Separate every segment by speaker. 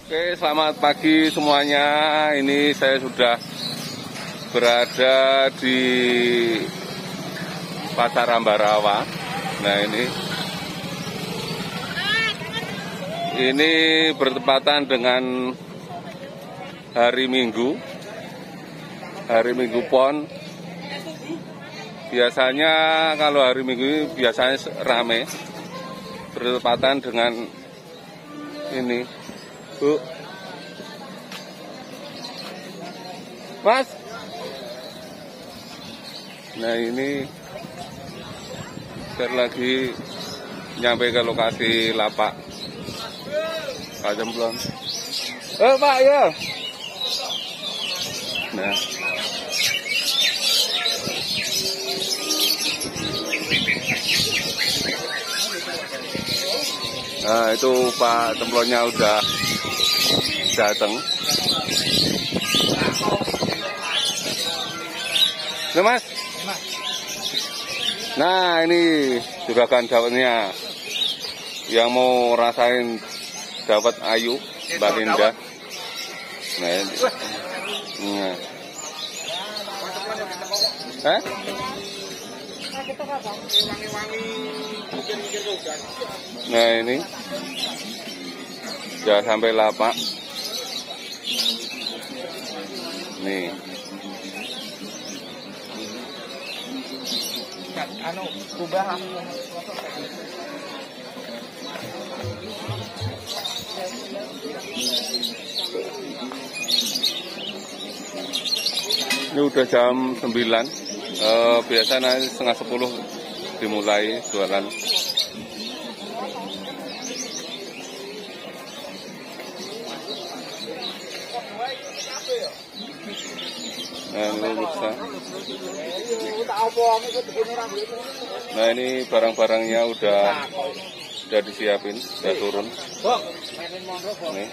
Speaker 1: Oke, selamat pagi semuanya. Ini saya sudah berada di Pasar Ambarawa. Nah, ini bertepatan dengan hari Minggu Pon. Biasanya kalau hari Minggu ini biasanya rame, bertepatan dengan ini. Bu, Mas. Nah, ini saya lagi nyampe ke lokasi lapak Pak Jemplon. Pak ya. Nah, itu Pak Jemplonnya udah datang. Nah, Mas. Nah, ini juragan dawetnya yang mau rasain dawet ayu Mbak Linda. Nah, ini. Nah, ini sudah sampai lapak. Nih. Ini udah jam 9. Biasanya setengah 10 dimulai jualan. Nah, ini barang-barangnya udah disiapin, udah turun. Nih.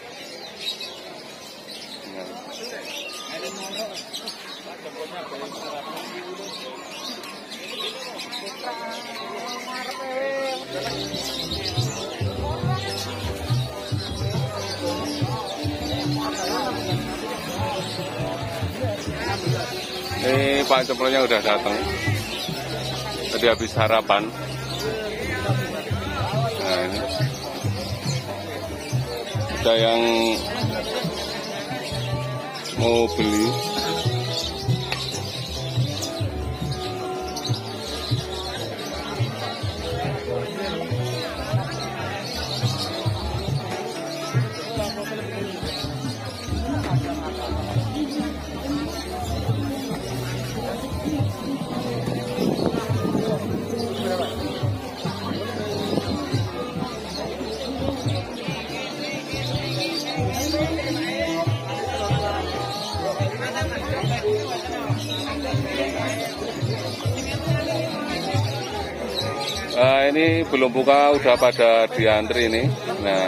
Speaker 1: Ini Pak Jemplonnya udah datang. Tadi habis sarapan. Nah, ini ada yang mau beli. Ini belum buka, udah pada diantri ini. Nah,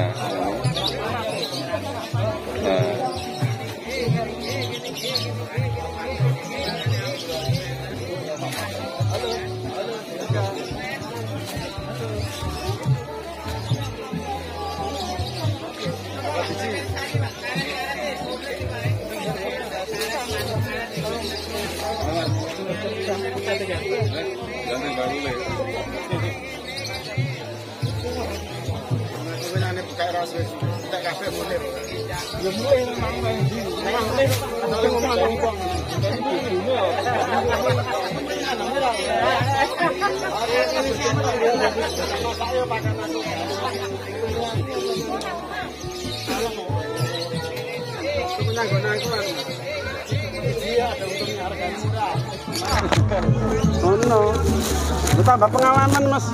Speaker 1: tambah pengalaman, Mas.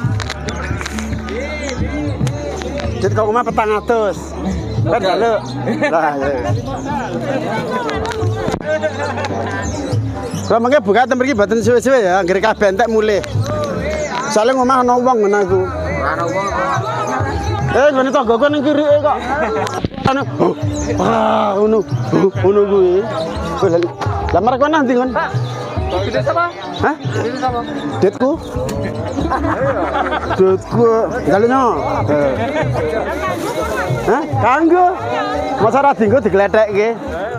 Speaker 1: Jadi kalau rumah petang atus, kan lalu, lah. Kalau mungkin buka tempat batin suwe-suwe ya, ngiri kabeh entek mulih. Soalnya ngomong ana wong ngene aku. Ana wong apa? Ngene tanggoku ning kirike kok. Ana. Ngono kuwi. Lah marek kono ndi kon?
Speaker 2: Duit siapa?
Speaker 1: Hah?
Speaker 2: Duit siapa?
Speaker 1: Duitku. Duitku galino. Hah? Kanggo. Masa ra dinggo diglethekke.